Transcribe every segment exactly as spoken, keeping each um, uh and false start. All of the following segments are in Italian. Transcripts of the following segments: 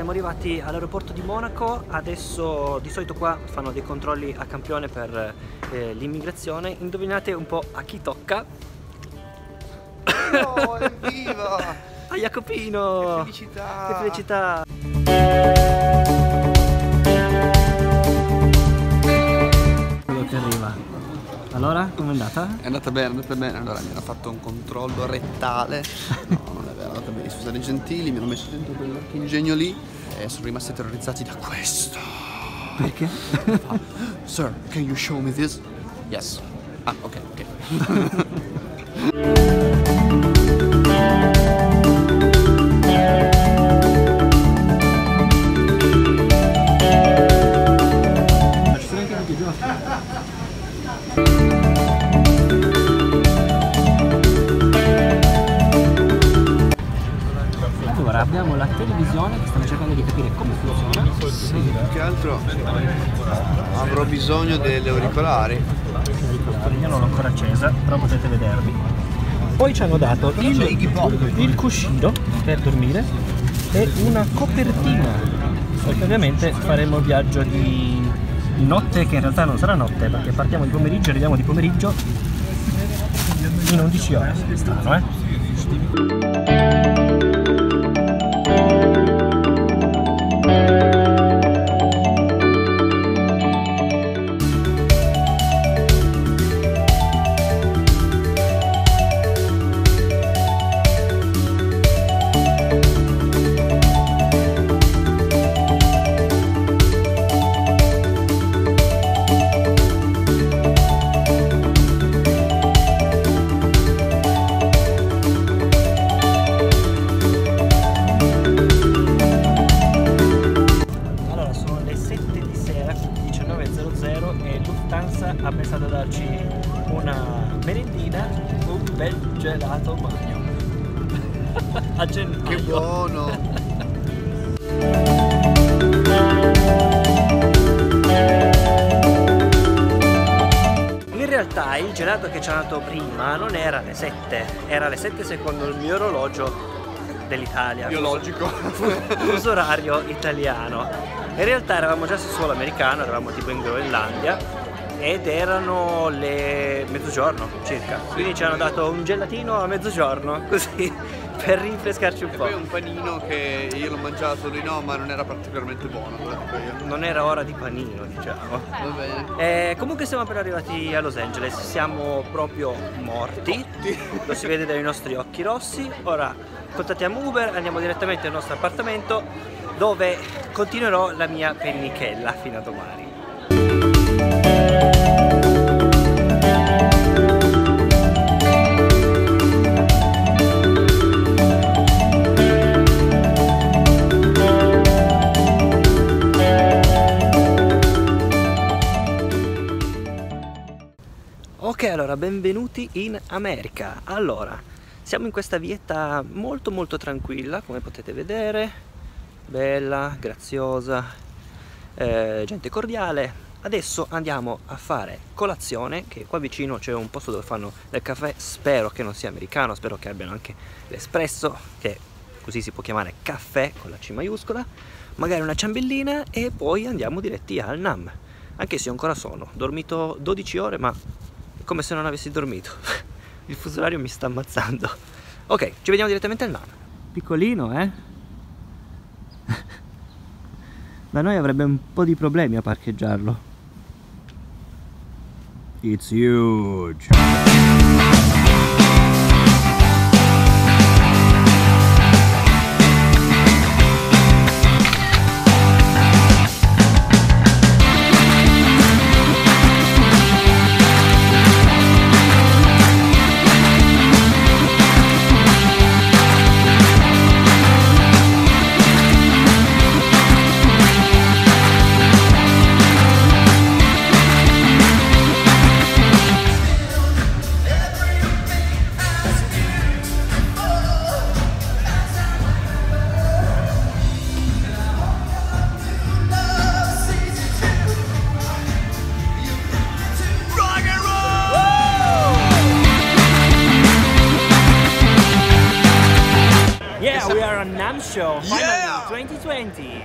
siamo arrivati all'aeroporto di Monaco. Adesso di solito qua fanno dei controlli a campione per eh, l'immigrazione. Indovinate un po' a chi tocca? No, evviva! A Jacopino! Che felicità! Che felicità! Quello che arriva. Allora, com'è andata? È andata bene, è andata bene. Allora mi hanno fatto un controllo rettale. No, non è vero, è andata bene. Sono stati gentili, mi hanno messo dentro quell'ingegno lì e sono rimasti terrorizzati da questo. Perché? Sir, can you show me this? Yes. Ah, ok, ok. Allora, abbiamo la televisione che stiamo cercando di capire come funziona. Sì, più che altro avrò bisogno delle auricolari. Io non l'ho ancora accesa, però potete vederli. Poi ci hanno dato il, il cuscino per dormire e una copertina, perché ovviamente faremo il viaggio di notte, che in realtà non sarà notte perché partiamo di pomeriggio e arriviamo di pomeriggio in undici ore. Strano, eh? E Lufthansa ha pensato a darci una merendina, un bel gelato magno a gennaio. Che buono! In realtà il gelato che ci hanno dato prima non era alle sette, era alle sette secondo il mio orologio dell'Italia, Biologico, fuso orario italiano. In realtà eravamo già su suolo americano, eravamo tipo in Groenlandia ed erano le mezzogiorno circa, quindi ci hanno dato un gelatino a mezzogiorno così per rinfrescarci un e po'. poi un panino che io l'ho mangiato, lui no, ma non era particolarmente buono. Non era ora di panino, diciamo. Va bene. Eh, comunque siamo appena arrivati a Los Angeles, siamo proprio morti, lo si vede dai nostri occhi rossi. Ora contattiamo Uber, andiamo direttamente al nostro appartamento dove continuerò la mia pennichella fino a domani. Ok, allora benvenuti in America. Allora, siamo in questa vietta molto molto tranquilla, come potete vedere. Bella, graziosa, eh, gente cordiale. Adesso andiamo a fare colazione, che qua vicino c'è un posto dove fanno del caffè. Spero che non sia americano, spero che abbiano anche l'espresso, che così si può chiamare caffè con la C maiuscola. Magari una ciambellina e poi andiamo diretti al Nam. Anche se io ancora sono, ho dormito dodici ore, ma è come se non avessi dormito. Il fuso orario mi sta ammazzando. Ok, ci vediamo direttamente al Nam. Piccolino, eh? Da noi avrebbe un po' di problemi a parcheggiarlo. It's huge. Yeah, we are on NAMM show. Finally, Yeah! twenty twenty.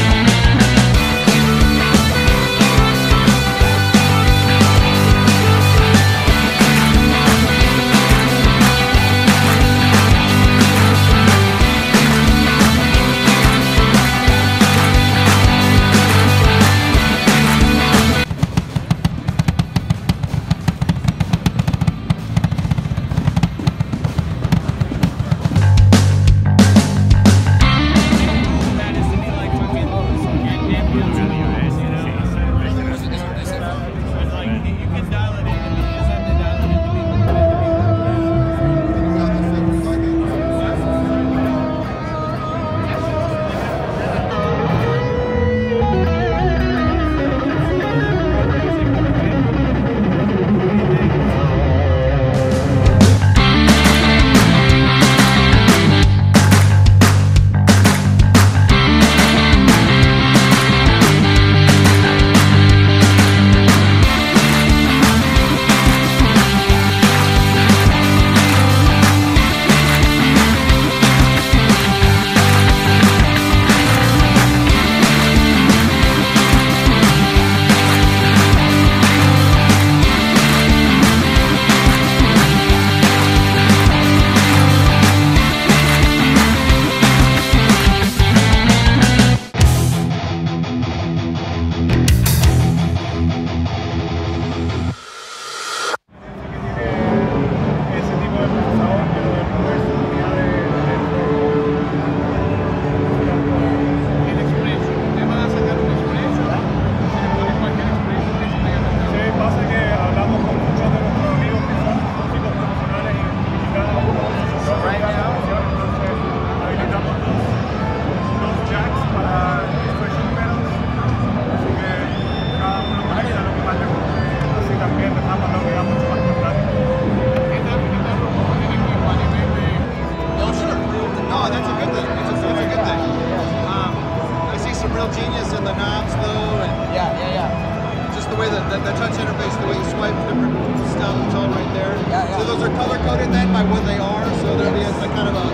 Genius in the knobs though, and yeah, yeah, yeah. Just the way that the, the touch interface, the way you swipe different stuff, it's all right there. Yeah, yeah. So those are color coded then by what they are. So there'll be a, a kind of a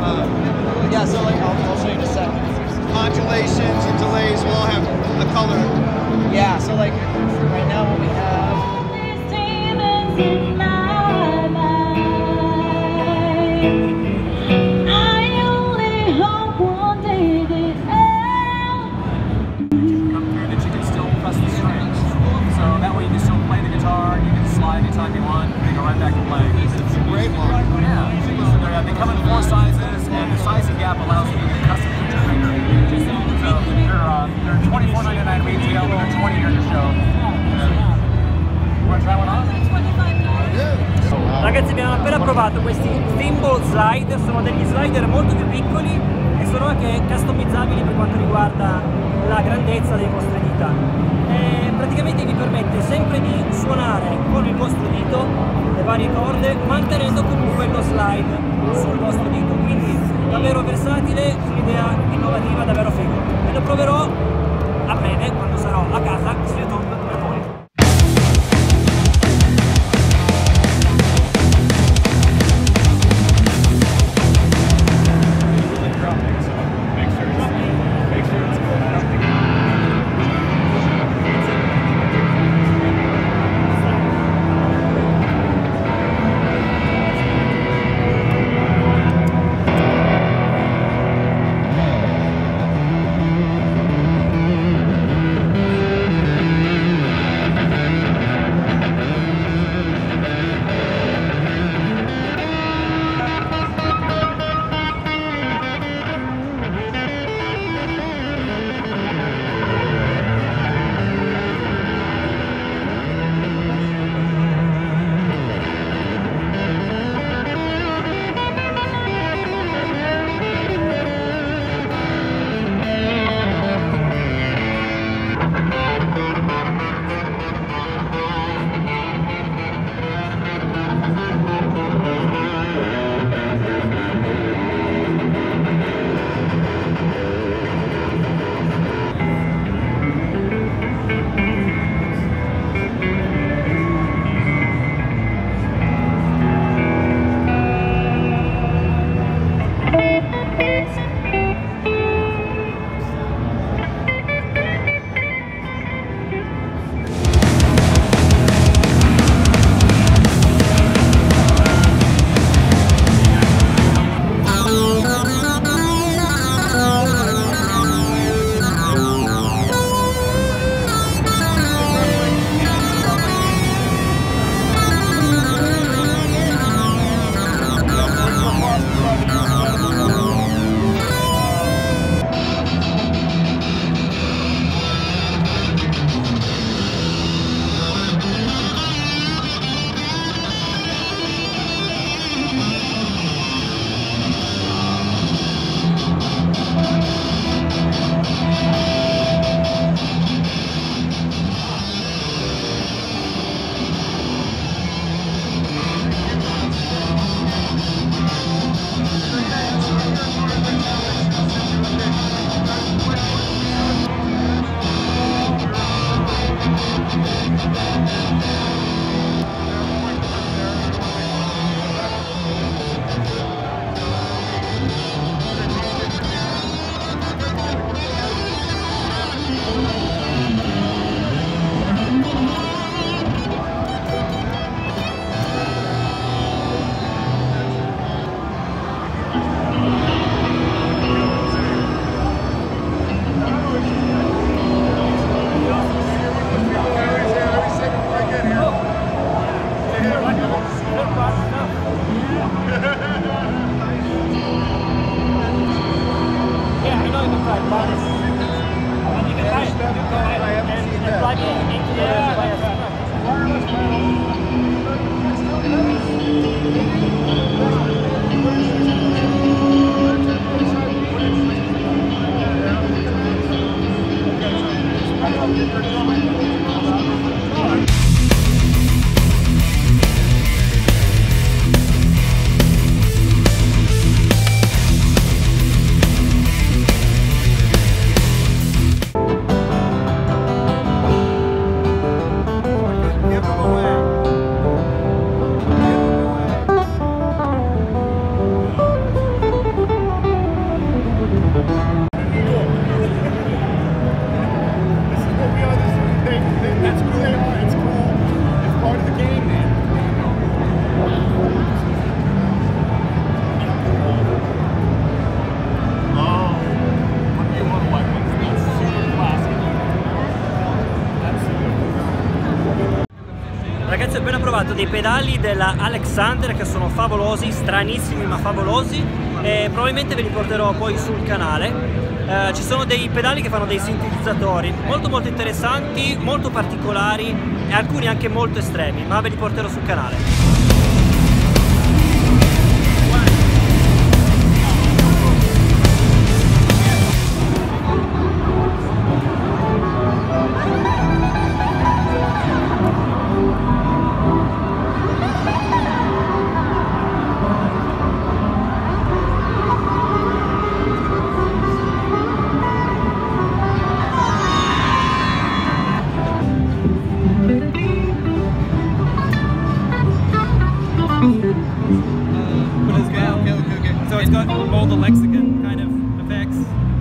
uh, yeah. So like I'll, I'll show you in a second. Modulations and delays will all have a color. Yeah. So like right now what we have. Anytime you want, they go right back and play. It's a great one. Yeah. So they come in four sizes, and the sizing gap allows you to do custom feature finger. So they're, uh, they're twenty-four ninety-nine retail, but they're twenty here to show. You want to try one on? Ragazzi, abbiamo appena provato questi Thimble Slide, sono degli slider molto più piccoli e sono anche customizzabili per quanto riguarda la grandezza delle vostre dita. E praticamente vi permette sempre di suonare con il vostro dito le varie corde, mantenendo comunque lo slide sul vostro dito, quindi davvero versatile, un'idea innovativa, davvero figo. E lo proverò a breve quando sarò a casa su YouTube per voi. plug-in into the Ragazzi, ho appena provato dei pedali della Alexander che sono favolosi, stranissimi ma favolosi, e probabilmente ve li porterò poi sul canale. Eh, ci sono dei pedali che fanno dei sintetizzatori molto molto interessanti, molto particolari e alcuni anche molto estremi, ma ve li porterò sul canale. So it's got all the Lexicon kind of effects.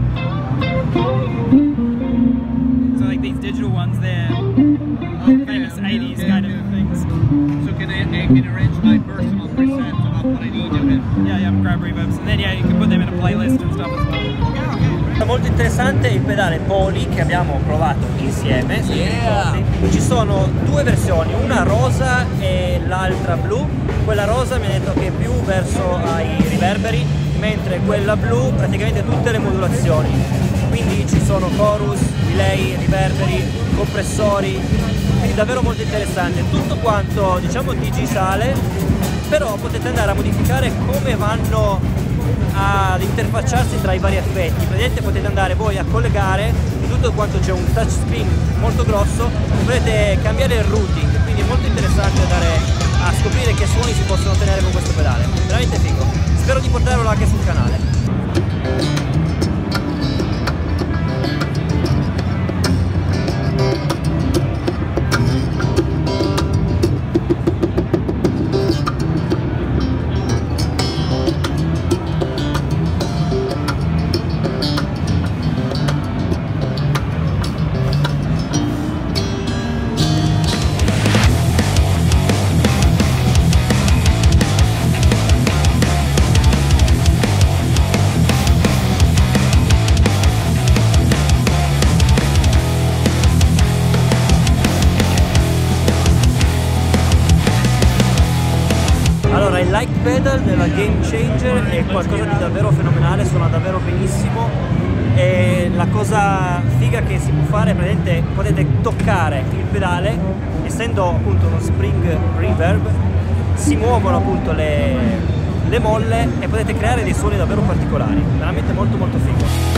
So like these digital ones, they're famous eighties kind of things. So can I, I can arrange my personal preset of what I need of it? Yeah, yeah, grab reverbs, and then yeah, you can put them in a playlist and stuff as well. È molto interessante il pedale Poly che abbiamo provato insieme. Yeah. Ci sono due versioni, una rosa e l'altra blu. Quella rosa mi ha detto che è più verso ai riverberi, mentre quella blu praticamente tutte le modulazioni. Quindi ci sono chorus, delay, riverberi, compressori, quindi davvero molto interessante. Tutto quanto diciamo digitale, però potete andare a modificare come vanno ad interfacciarsi tra i vari effetti. Praticamente potete andare voi a collegare tutto quanto, c'è un touchscreen molto grosso, potete cambiare il routing, quindi è molto interessante andare a scoprire che suoni si possono ottenere con questo pedale, veramente figo. Spero di portarlo anche sul canale. Allora, il light pedal della Game Changer è qualcosa di davvero fenomenale, suona davvero benissimo, e la cosa figa che si può fare è praticamente potete toccare il pedale, essendo appunto uno spring reverb, si muovono appunto le, le molle e potete creare dei suoni davvero particolari, veramente molto molto figo.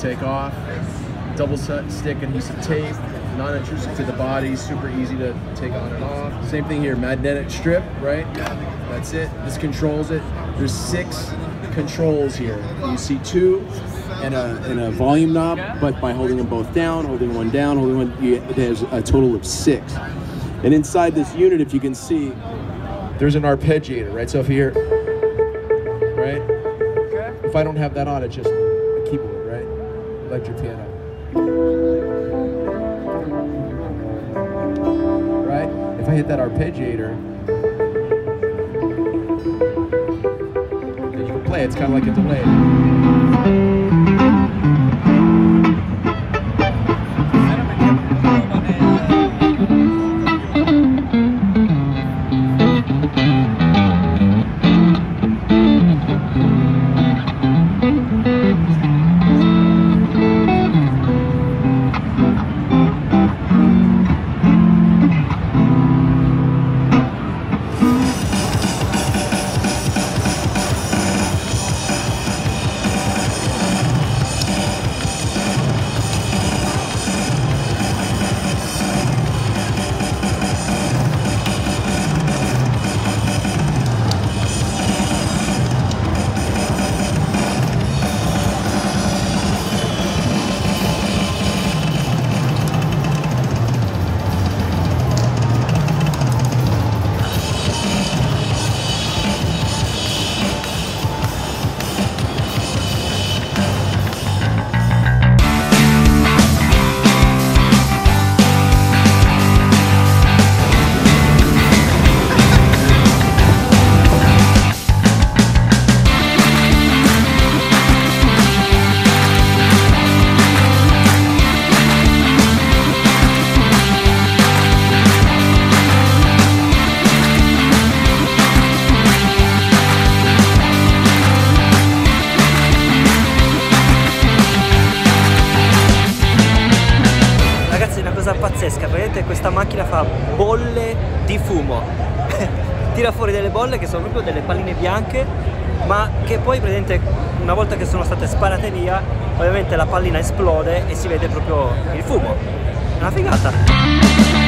take off. Double stick adhesive tape, non-intrusive to the body, super easy to take on and off. Same thing here, magnetic strip, right? That's it. This controls it. There's six controls here. You see two and a, and a volume knob, but by holding them both down, holding one down, holding one, you, there's a total of six. And inside this unit, if you can see, there's an arpeggiator, right? So if you hear, right? If I don't have that on, it's just a keyboard, right? Electric piano. Right? If I hit that arpeggiator, then you can play. It's kind of like a delay. Pazzesca, vedete, questa macchina fa bolle di fumo. Tira fuori delle bolle che sono proprio delle palline bianche, ma che poi praticamente una volta che sono state sparate via, ovviamente la pallina esplode e si vede proprio il fumo. È una figata.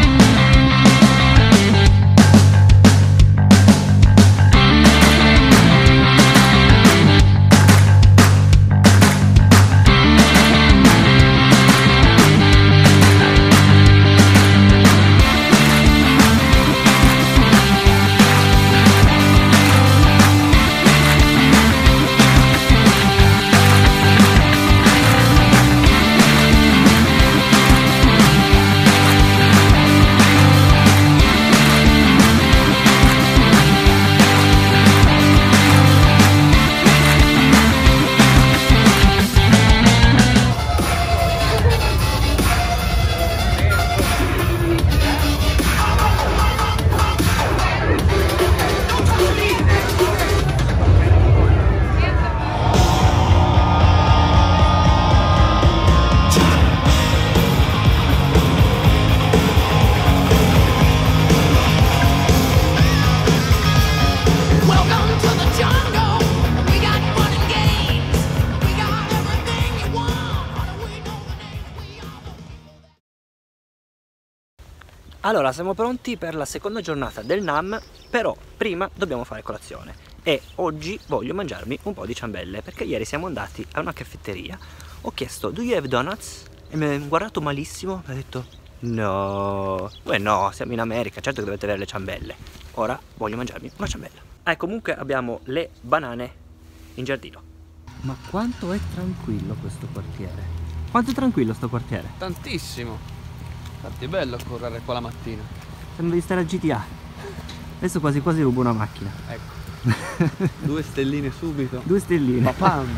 Allora, siamo pronti per la seconda giornata del NAMM, però prima dobbiamo fare colazione e oggi voglio mangiarmi un po' di ciambelle perché ieri siamo andati a una caffetteria, ho chiesto "Do you have donuts?" e mi hanno guardato malissimo, mi ha detto "No, beh no, siamo in America, certo che dovete avere le ciambelle". Ora voglio mangiarmi una ciambella. Ah, e comunque abbiamo le banane in giardino. Ma quanto è tranquillo questo quartiere? Quanto è tranquillo sto quartiere? Tantissimo. Infatti è bello correre qua la mattina. Sembra di stare al G T A. Adesso quasi quasi rubo una macchina. Ecco. Due stelline subito. Due stelline. Papam.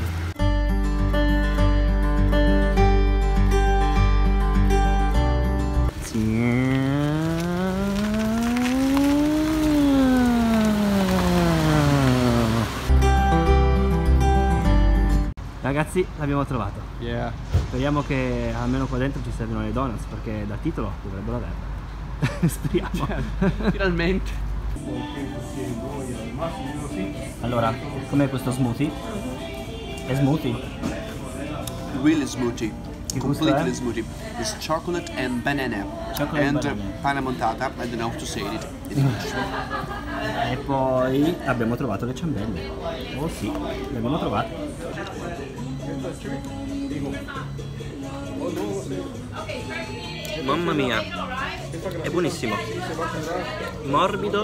Sì. Ragazzi, l'abbiamo trovato. Yeah. Speriamo che almeno qua dentro ci servono le donuts, perché da titolo dovrebbero averle. Speriamo. Certo, finalmente. Allora, com'è questo smoothie? È smoothie? really smoothie. Che gusto Completely è? smoothie. It's chocolate and banana. Chocolate and and uh, banana. panna montata. I don't know how to say it in English. E poi abbiamo trovato le ciambelle. Oh sì, le abbiamo trovate. Mamma mia, è buonissimo, morbido,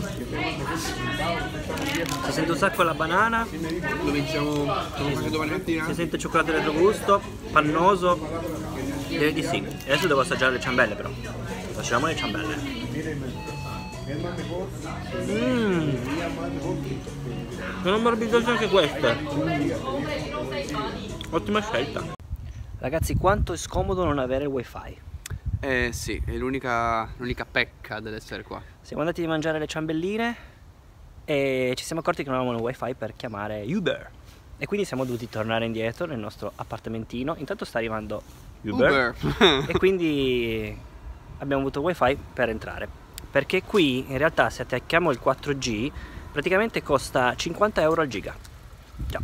si sente un sacco la banana, Lo vinciamo domani mattina. si sente il cioccolato retrogusto, pannoso, direi di sì. E adesso devo assaggiare le ciambelle però, facciamo le ciambelle. Mmm, sono morbidose anche queste, ottima scelta. Ragazzi, quanto è scomodo non avere il wifi. Eh sì, è l'unica pecca dell'essere qua. Siamo andati a mangiare le ciambelline e ci siamo accorti che non avevamo il wifi per chiamare Uber. E quindi siamo dovuti tornare indietro nel nostro appartamentino. Intanto sta arrivando Uber, Uber. e quindi abbiamo avuto il wifi per entrare. Perché qui in realtà se attacchiamo il quattro G praticamente costa cinquanta euro al giga. Già.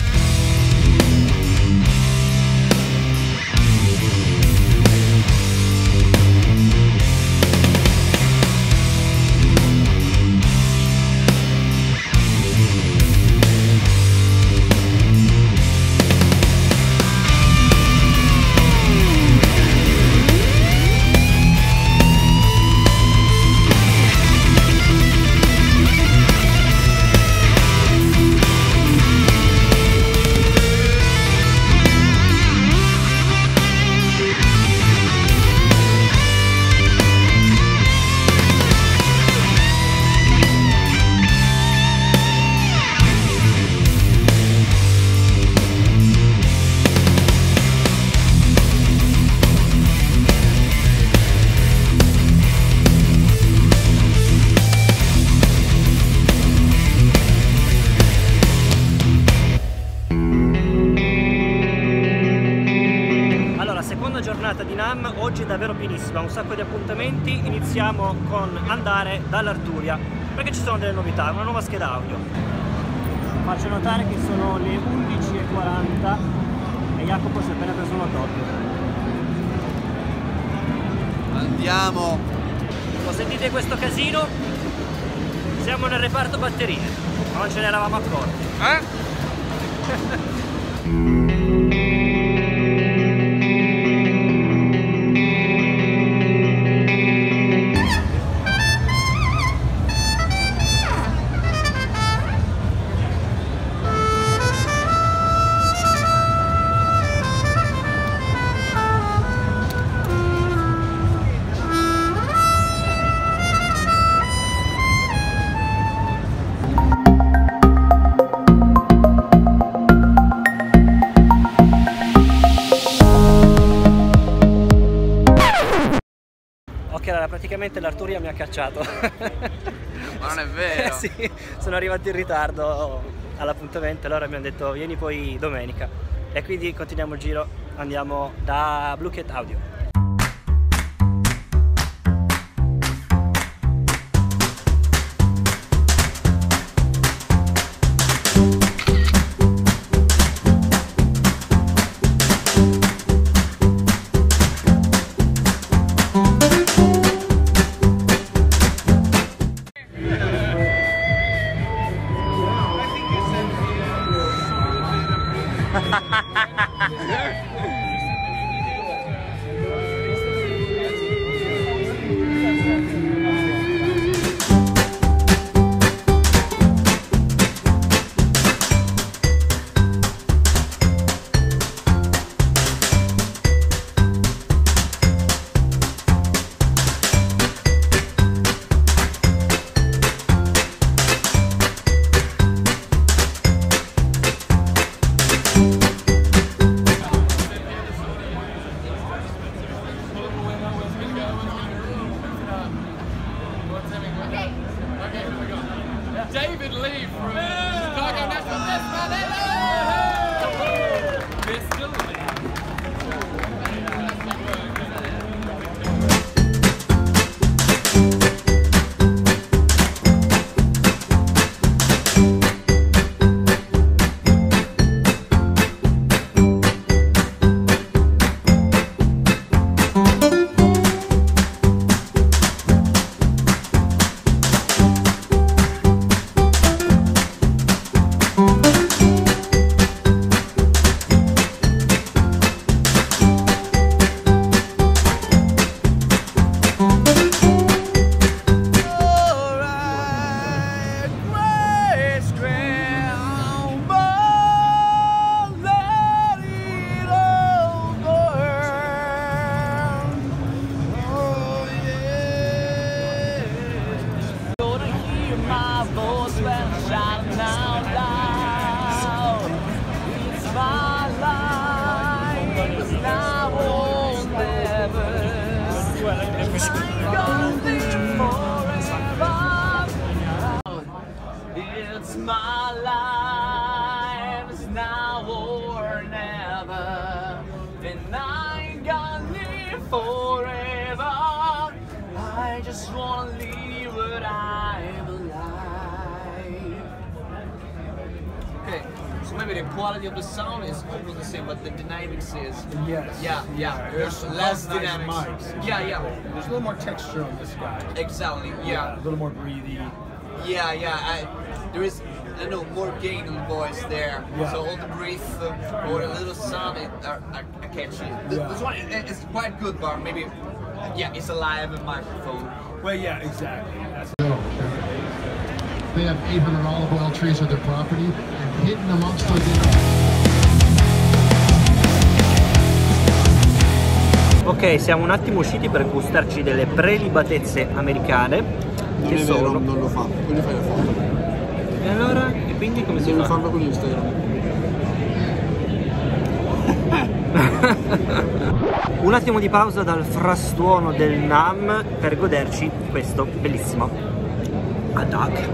Giornata di Nam, oggi è davvero pienissima, un sacco di appuntamenti. Iniziamo con andare dall'Arturia perché ci sono delle novità, una nuova scheda audio. Faccio notare che sono le undici e quaranta e Jacopo si è appena preso un hot dog. Andiamo. Lo sentite questo casino? Siamo nel reparto batterie, ma non ce ne eravamo accorti. Eh? Praticamente l'Arturia mi ha cacciato. Ma non è vero. Eh sì, sono arrivati in ritardo all'appuntamento, allora mi hanno detto vieni poi domenica. E quindi continuiamo il giro, andiamo da Blue Cat Audio. It's my life, it's now or never, and I ain't gonna live forever. I just wanna leave what I'm alive. Okay, so maybe the quality of the sound is almost the same, but the dynamics is. Yes. Yeah, yeah. There's less nice dynamics. mics. Yeah, yeah. There's a little more texture on this guy. Exactly. Yeah. A little more breathy. Yeah, yeah. I, there is, I don't know, more gain on the voice there. Yeah. So all the breath uh, or a little sound, it, are, are, are catchy. This, Yeah. this one it, it's quite good, but maybe, yeah, it's a live microphone. Well, yeah, exactly. That's They have eight hundred olive oil trees on their property, and hidden amongst those. Ok, siamo un attimo usciti per gustarci delle prelibatezze americane. Non che è sono... vero, non lo fa. Quindi fai la foto. E allora? E quindi come si Devi fa? farlo con Instagram. Un attimo di pausa dal frastuono del Nam per goderci questo bellissimo hot dog.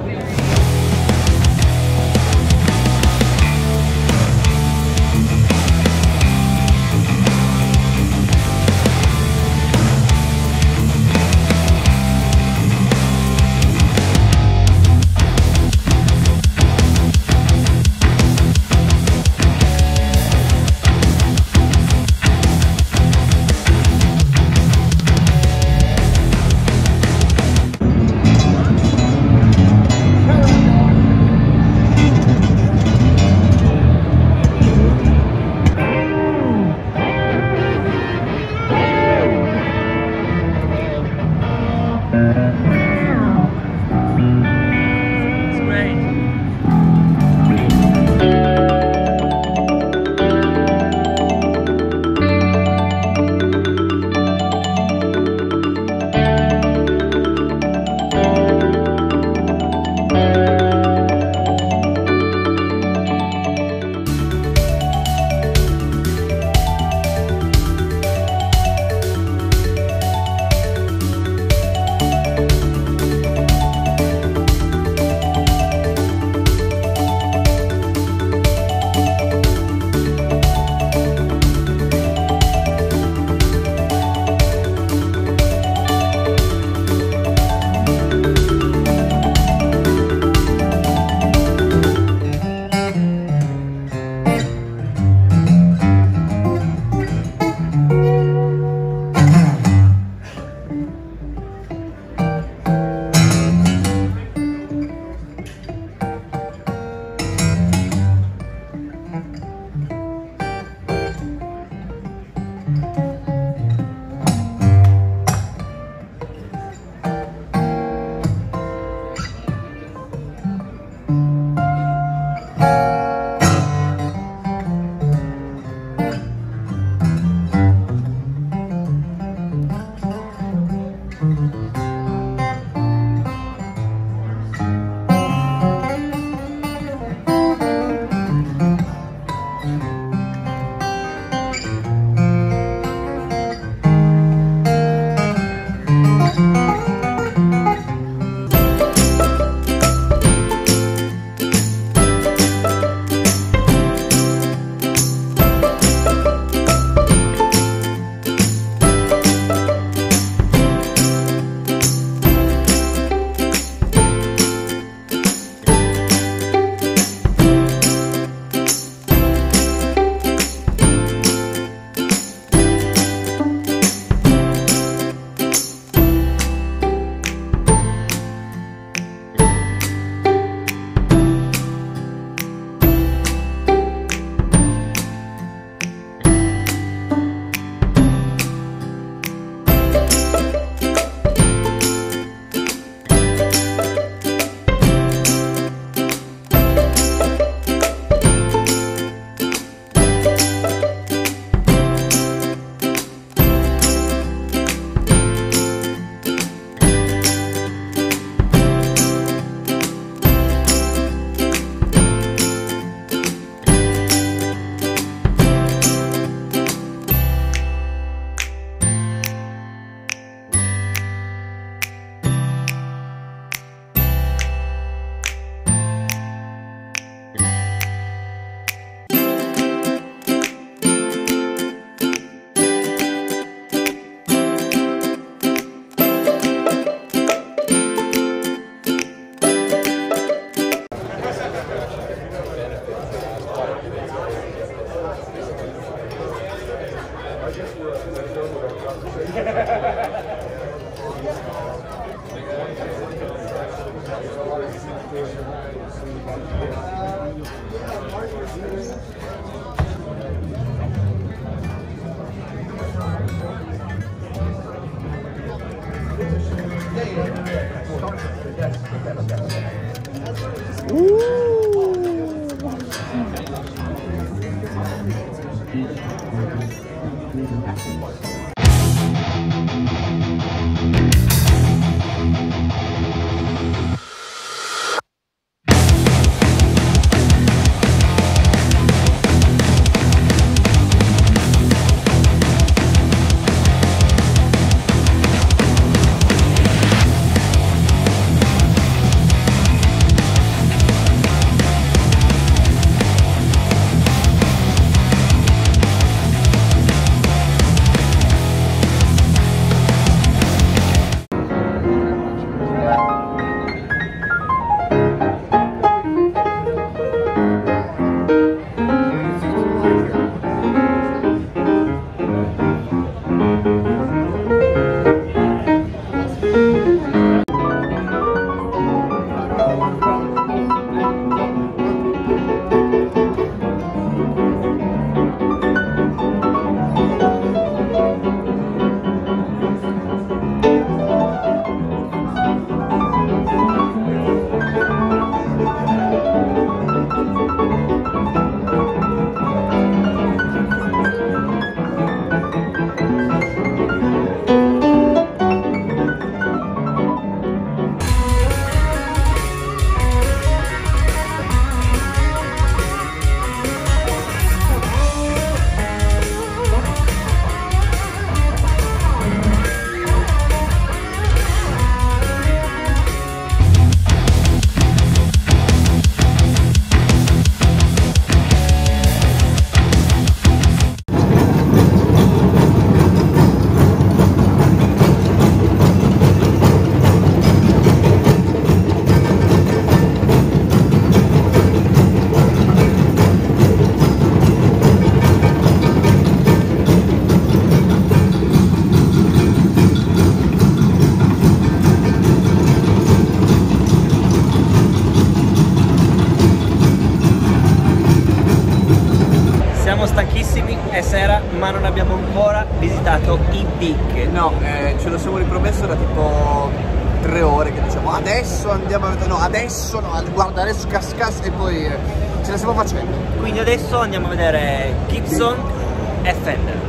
È sera, ma non abbiamo ancora visitato i big. No, eh, ce lo siamo ripromesso da tipo tre ore che diciamo adesso andiamo a vedere, no adesso no, guarda adesso cascas e poi eh, ce la stiamo facendo. Quindi adesso andiamo a vedere Gibson e Fender.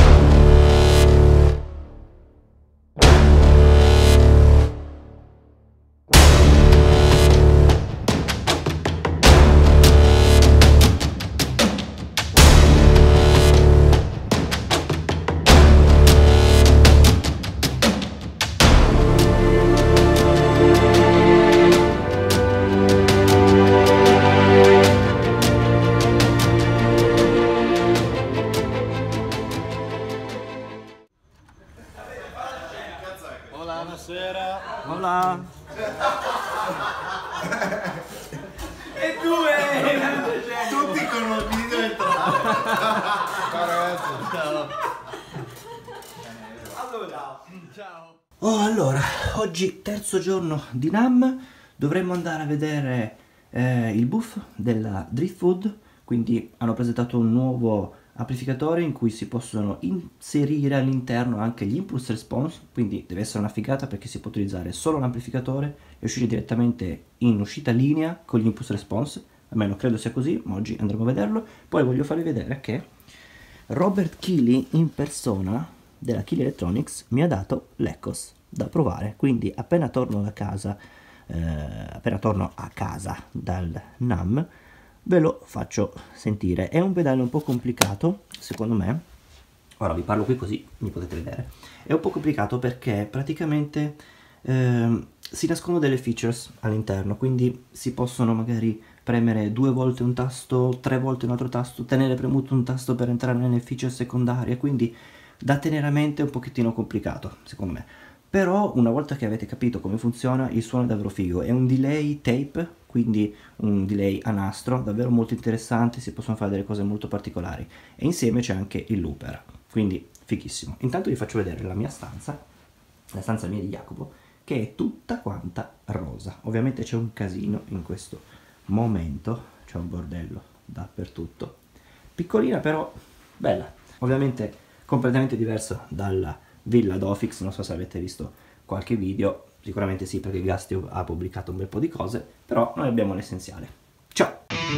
Buonasera. Hola. E due! Tutti con un video dentro. Ciao ragazzi. Ciao. Allora, ciao. Oh, allora, oggi terzo giorno di NAMM, dovremmo andare a vedere eh, il booth della Driftwood, quindi hanno presentato un nuovo amplificatore in cui si possono inserire all'interno anche gli impulse response, quindi deve essere una figata perché si può utilizzare solo l'amplificatore e uscire direttamente in uscita linea con gli impulse response, almeno credo sia così, ma oggi andremo a vederlo. Poi voglio farvi vedere che Robert Keeley in persona della Keeley Electronics mi ha dato l'Ecos da provare, quindi appena torno da casa, eh, appena torno a casa dal NAMM ve lo faccio sentire. È un pedale un po' complicato secondo me, ora vi parlo qui così mi potete vedere. È un po' complicato perché praticamente eh, si nascondono delle features all'interno, quindi si possono magari premere due volte un tasto, tre volte un altro tasto, tenere premuto un tasto per entrare nelle feature secondarie, quindi da tenere a mente è un pochettino complicato secondo me. Però una volta che avete capito come funziona, il suono è davvero figo. È un delay tape, quindi un delay a nastro, davvero molto interessante, si possono fare delle cose molto particolari. E insieme c'è anche il looper, quindi fighissimo. Intanto vi faccio vedere la mia stanza, la stanza mia di Jacopo, che è tutta quanta rosa. Ovviamente c'è un casino in questo momento, c'è un bordello dappertutto. Piccolina però bella, ovviamente completamente diverso dalla Villa Dofix, non so se avete visto qualche video, sicuramente sì perché Gasti ha pubblicato un bel po' di cose, però noi abbiamo l'essenziale. Ciao!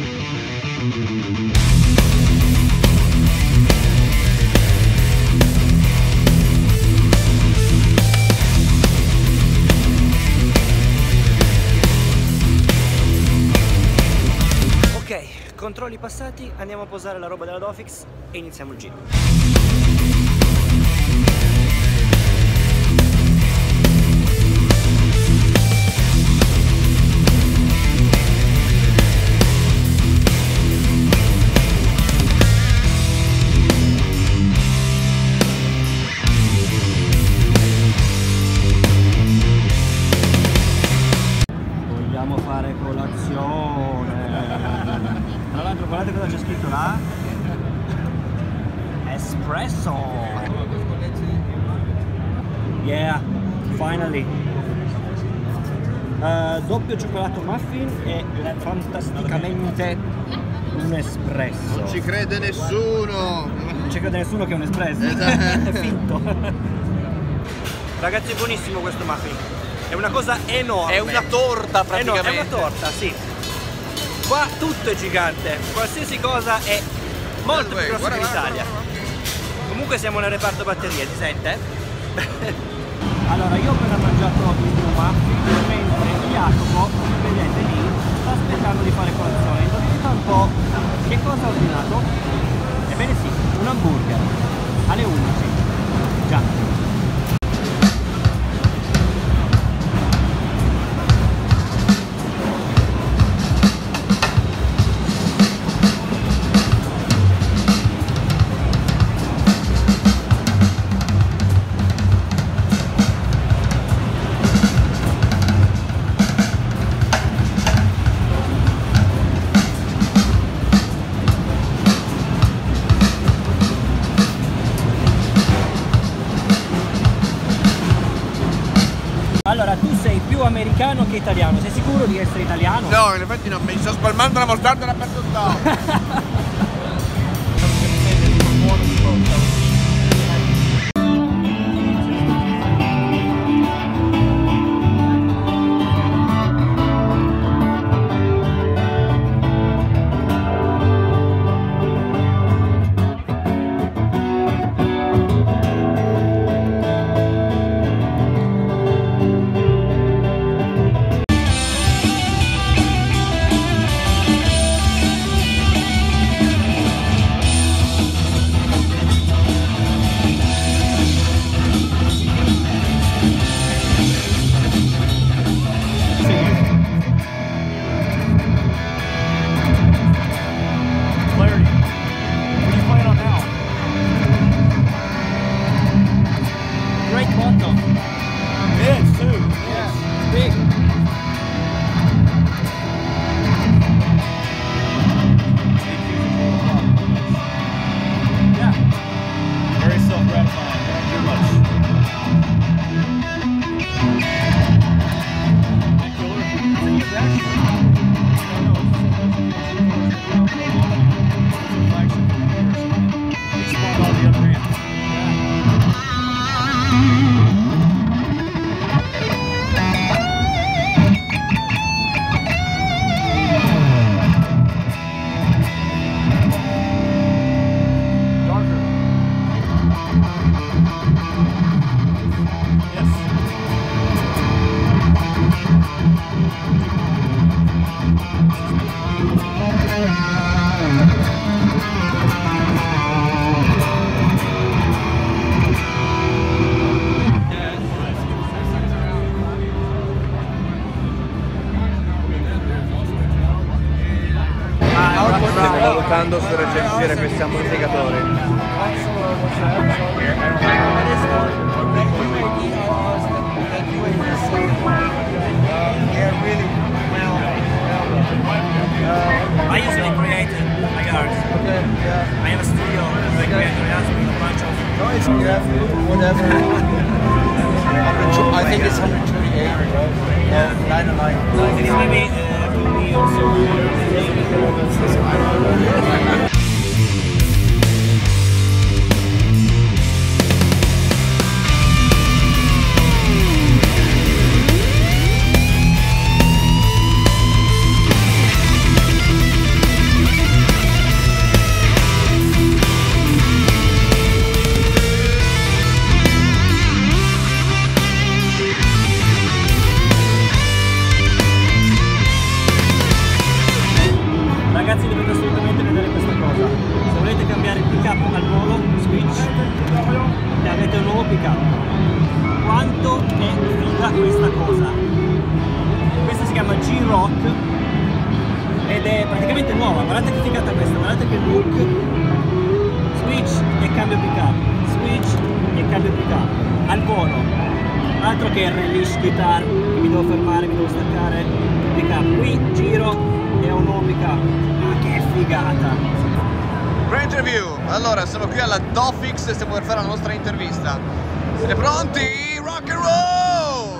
Ok, controlli passati, andiamo a posare la roba della Dofix e iniziamo il giro. Vogliamo fare colazione. Tra l'altro guardate cosa c'è scritto là. Espresso. Yeah, finally. Uh, doppio cioccolato muffin e fantasticamente un espresso. Non ci crede nessuno. Non ci crede nessuno che è un espresso. Esatto. È finto. Ragazzi, è buonissimo questo muffin. È una cosa enorme. È una torta praticamente. È, no, è una torta, sì. Qua tutto è gigante. Qualsiasi cosa è molto più grossa che l'Italia. Comunque siamo nel reparto batterie, si sente? Allora, io ho appena mangiato il mio muffin, mentre Jacopo, vedete lì, sta aspettando di fare colazione. Indovinate un po' che cosa ho ordinato? Ebbene sì, un hamburger alle undici. Già. Allora, tu sei più americano che italiano, sei sicuro di essere italiano? No, in effetti non, mi sto spalmando la mostarda dappertutto. Stiamo valutando su recensire questi amplificatori. I usually create my art. Okay, yeah. I have a studio. I create a bunch of. No, it's yeah, whatever. I think it's one hundred twenty-eight. Yeah, nine and nine. It is maybe uh, to me also. Ragazzi, dovete assolutamente vedere questa cosa. Se volete cambiare il pick up al volo, switch e avete un nuovo pick up. Quanto è figa questa cosa? Questa si chiama G-Rock ed è praticamente nuova. Guardate che figata questa, guardate che look. Switch e cambio pick up, switch e cambio pick up al volo. Altro che release guitar, che mi devo fermare, mi devo staccare il pick up. Qui giro e ho un nuovo pick up. Ma che figata! Ranger View, allora siamo qui alla Dofix e stiamo per fare la nostra intervista. Siete pronti? Rock and roll!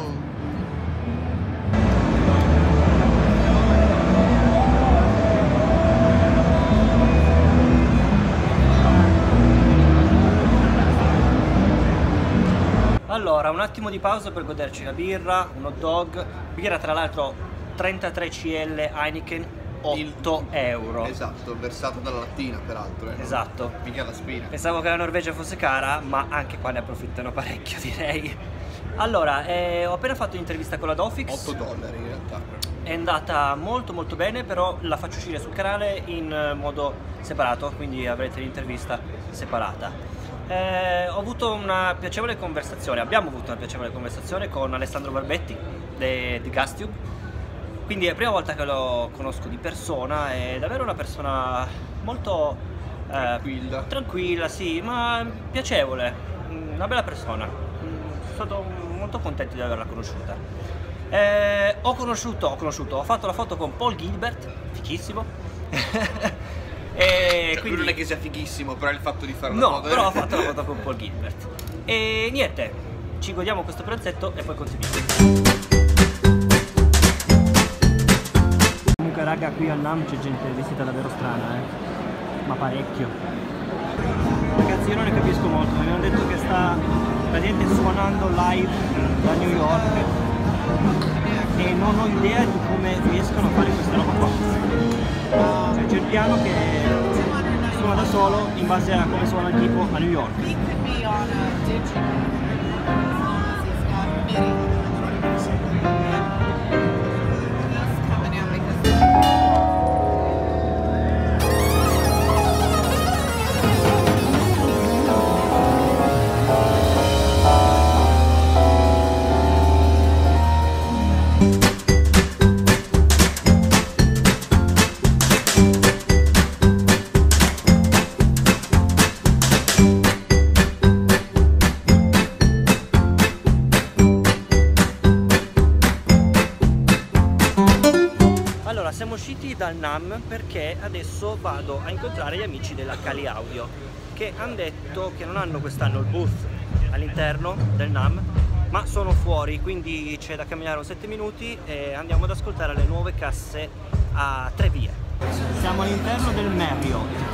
Allora, un attimo di pausa per goderci la birra, un hot dog, birra tra l'altro trentatré centilitri Heineken, otto euro. Esatto, versato dalla lattina peraltro. Eh, esatto. Mica la spina. Pensavo che la Norvegia fosse cara, ma anche qua ne approfittano parecchio, direi. Allora, eh, ho appena fatto un'intervista con la Dofix. otto dollari in realtà. È andata molto molto bene, però la faccio uscire sul canale in modo separato, quindi avrete l'intervista separata. Eh, ho avuto una piacevole conversazione, abbiamo avuto una piacevole conversazione con Alessandro Barbetti di Gastube, quindi è la prima volta che lo conosco di persona, è davvero una persona molto eh, tranquilla, tranquilla, sì, ma piacevole, una bella persona, sono stato molto contento di averla conosciuta. Eh, ho conosciuto, ho conosciuto, ho fatto la foto con Paul Gilbert, fichissimo. E cioè, quindi non è che sia fighissimo, però il fatto di fare una no, foto. però ho fatto la foto con Paul Gilbert. E niente, ci godiamo questo pranzetto e poi continuiamo. Comunque raga, qui al NAMM c'è gente vestita davvero strana, eh. Ma parecchio. Ragazzi, io non ne capisco molto, mi hanno detto che sta praticamente suonando live da New York e non ho idea di come riescono a fare questa roba qua. Cioè, c'è il piano che suona da solo in base a come suona il tipo a New York. Siamo usciti dal NAMM perché adesso vado a incontrare gli amici della Kali Audio che hanno detto che non hanno quest'anno il booth all'interno del NAMM ma sono fuori, quindi c'è da camminare un sette minuti e andiamo ad ascoltare le nuove casse a tre vie. Siamo all'interno del Marriott.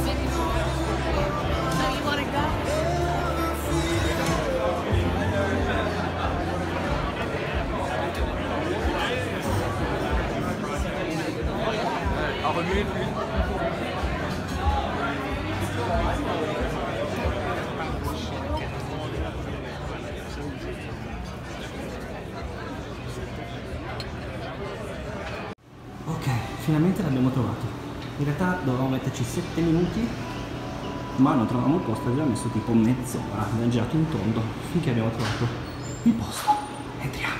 Ok, finalmente l'abbiamo trovato. In realtà dovevamo metterci sette minuti, ma non trovavamo il posto, abbiamo messo tipo mezz'ora, abbiamo girato in tondo finché abbiamo trovato il posto. Entriamo.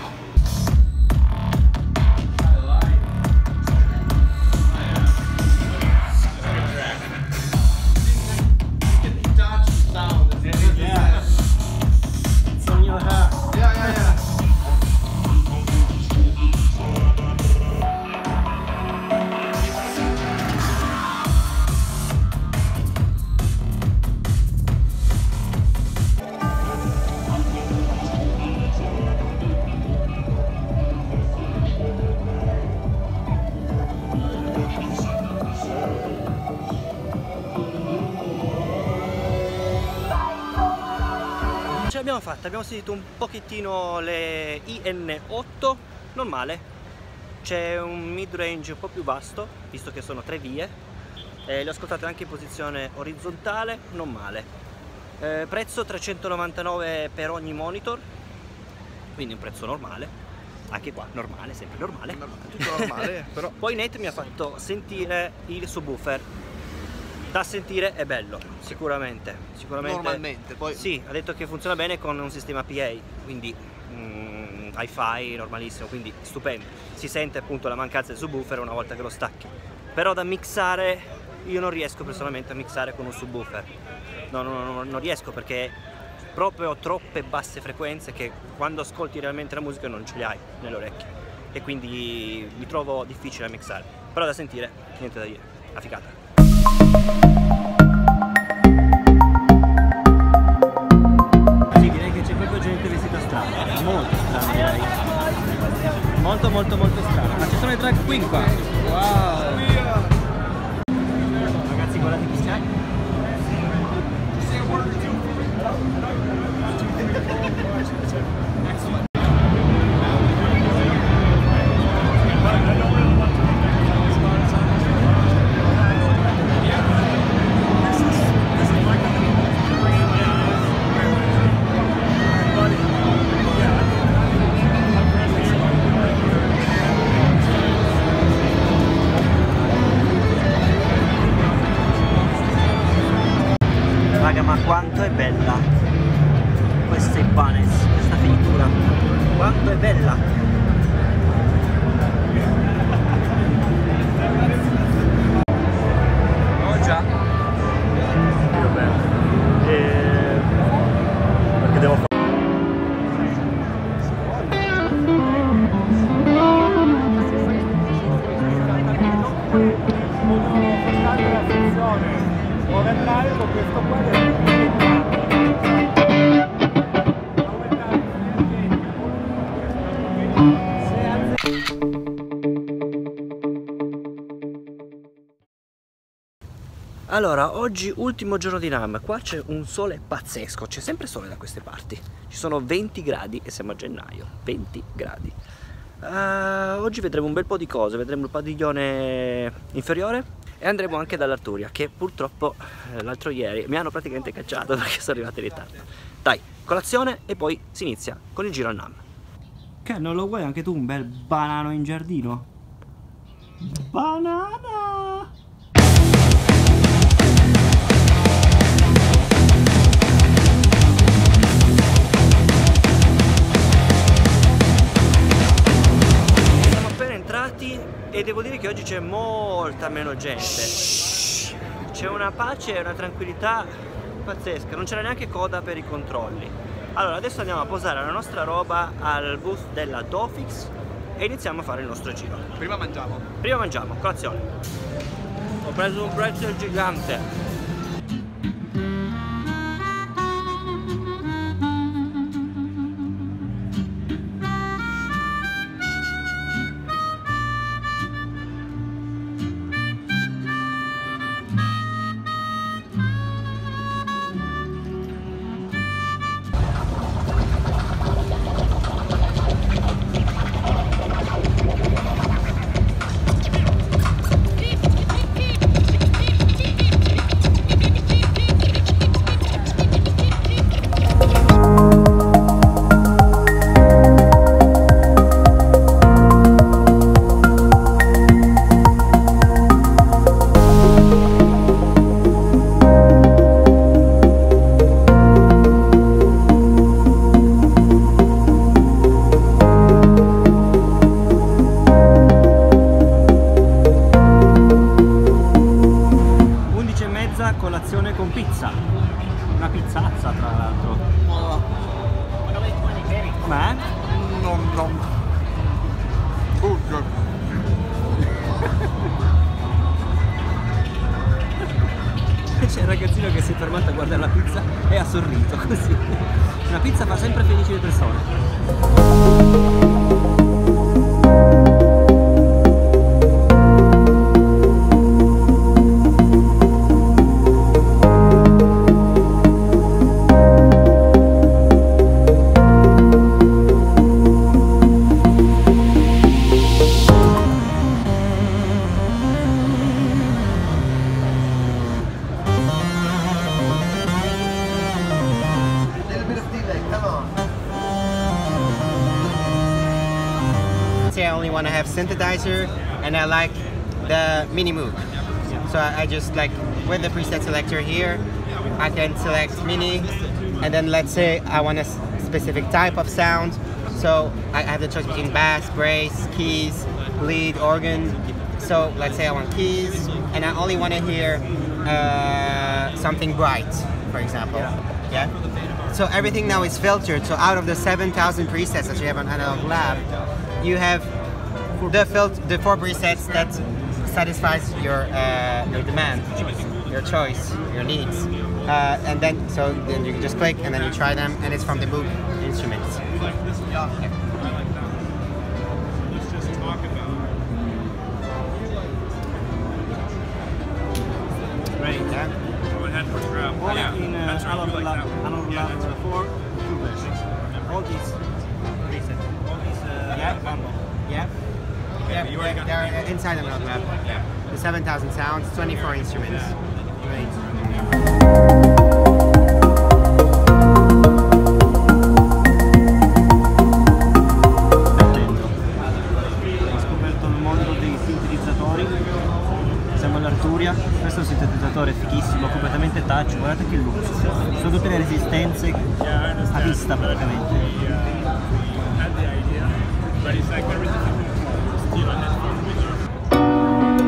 l'abbiamo fatta, abbiamo sentito un pochettino le I N otto, normale, c'è un mid range un po' più vasto, visto che sono tre vie, eh, le ho ascoltate anche in posizione orizzontale, non male. Eh, prezzo trecentonovantanove per ogni monitor, quindi un prezzo normale, anche qua normale, sempre normale, tutto normale, però poi Nate mi ha fatto sentire il subwoofer. Da sentire è bello, sicuramente, sicuramente. Normalmente, poi... Sì, ha detto che funziona bene con un sistema P A, quindi mm, hi-fi normalissimo, quindi stupendo. Si sente appunto la mancanza del subwoofer una volta che lo stacchi. Però da mixare, io non riesco personalmente a mixare con un subwoofer. No, no, no, non riesco perché proprio ho troppe basse frequenze che quando ascolti realmente la musica non ce le hai nelle orecchie. E quindi mi trovo difficile a mixare. Però da sentire, niente da dire, la figata. Sì, direi che c'è proprio gente vestita strana, molto strana direi. Molto molto molto strana. Ma ci sono i drag queen qua. Wow. Ragazzi, guardate chi c'è. Raga, ma quanto è bella questa Ibanez, questa finitura, quanto è bella! Oh già. Io bene. E... perché devo fare? Override con questo qua del Allora, oggi ultimo giorno di NAMM, qua c'è un sole pazzesco, c'è sempre sole da queste parti, ci sono venti gradi e siamo a gennaio, venti gradi. Uh, oggi vedremo un bel po' di cose, vedremo il padiglione inferiore e andremo anche dall'Arturia, che purtroppo eh, l'altro ieri mi hanno praticamente cacciato perché sono arrivato in ritardo. Dai, colazione e poi si inizia con il giro al NAMM. Che non lo vuoi anche tu un bel banano in giardino? Banana! E devo dire che oggi c'è molta meno gente, c'è una pace e una tranquillità pazzesca, non c'era neanche coda per i controlli. Allora adesso andiamo a posare la nostra roba al booth della Dofix e iniziamo a fare il nostro giro. Prima mangiamo. Prima mangiamo, colazione. Ho preso un pretzel gigante. Colazione con pizza, una pizzazza tra l'altro. Com'è? Non, non. Uh, C'è il ragazzino che si è fermato a guardare la pizza e ha sorriso così. Una pizza fa sempre felici le persone. want to have synthesizer, and I like the mini Moog. So I, I just like with the preset selector here, I can select mini, and then let's say I want a specific type of sound. So I have the choice between bass, brass, keys, lead, organ. So let's say I want keys, and I only want to hear uh, something bright, for example. Yeah. So everything now is filtered. So out of the seven thousand presets that you have on Analog Lab, you have the filter, the four presets that satisfies your uh, your demand, your choice, your needs, uh, and then so then you can just click and then you try them, and it's from the Moog Instruments. Yeah. Let's just talk about Great. Yeah. go ahead for grab. All Yeah, in uh, that's right, Analog you like Lab, that one. Analog Yeah, Lab that's right. four, two versions. All these presets, all these uh, Yeah. bundle. Yeah. Yeah, you already yeah, got they're the- inside the Analog Lab. Yeah. The seven thousand sounds, twenty-four instruments. Great. Ho scoperto il mondo dei sintetizzatori. Siamo all'Arturia, questo è un sintetizzatore fighissimo, completamente touch, guardate che luce. Sono tutte le resistenze a vista praticamente. Had the idea, but it's like everything still on that phone with you.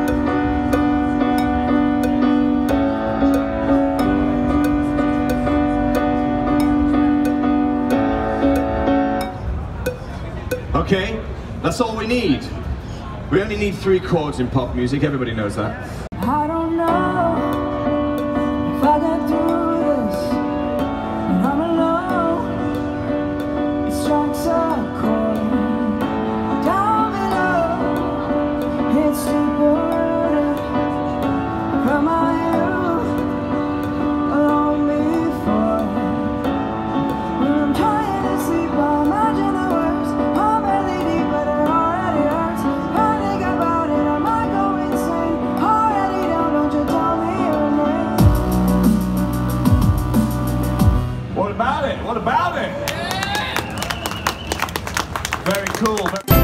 Okay, that's all we need. We only need three chords in pop music, everybody knows that. I don't know if I get through this, and I'm alone. It strikes a chord down below. It's deep-rooted from my youth, long before. When I'm trying to sleep, I imagine the worst. I'm barely deep, but it already hurts. I think about it, I might go insane. Already down, don't you tell me your name. What about it? What about it? Very cool.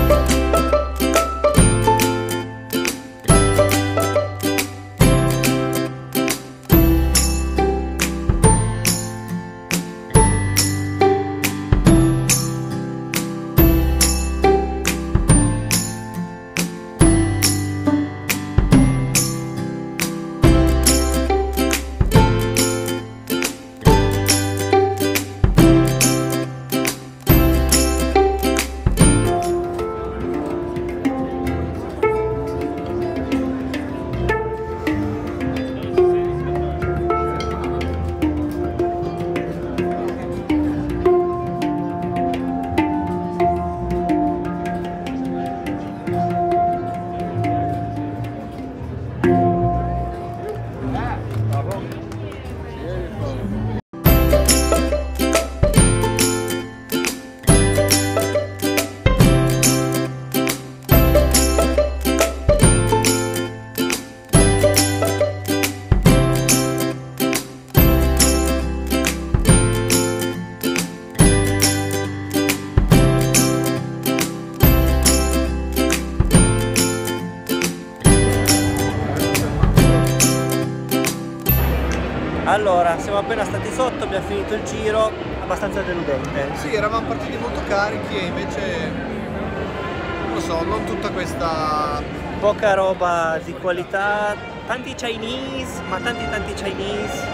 Allora, siamo appena stati sotto, abbiamo finito il giro, abbastanza deludente. Sì, eravamo partiti molto carichi e invece, non lo so, non tutta questa... Poca roba di qualità, tanti Chinese, ma tanti tanti Chinese,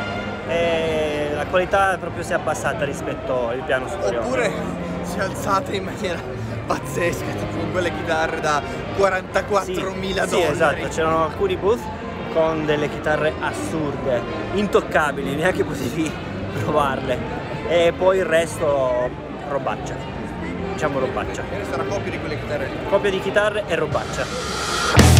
e la qualità proprio si è abbassata rispetto al piano superiore. Oppure si è alzata in maniera pazzesca, tipo con quelle chitarre da quarantaquattromila sì, dollari. sì, esatto, c'erano alcuni booth con delle chitarre assurde, intoccabili, neanche potevi provarle, e poi il resto robaccia, diciamo robaccia. Questa era copia di quelle chitarre lì. Copia di chitarre e robaccia.